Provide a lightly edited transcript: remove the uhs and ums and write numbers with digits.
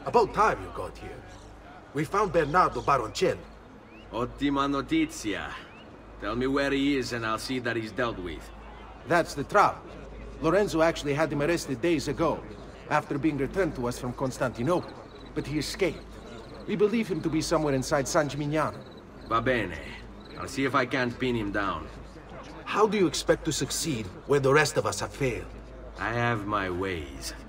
About time you got here. We found Bernardo Baroncelli. Ottima notizia. Tell me where he is and I'll see that he's dealt with. That's the trouble. Lorenzo actually had him arrested days ago, after being returned to us from Constantinople. But he escaped. We believe him to be somewhere inside San Gimignano. Va bene. I'll see if I can't pin him down. How do you expect to succeed where the rest of us have failed? I have my ways.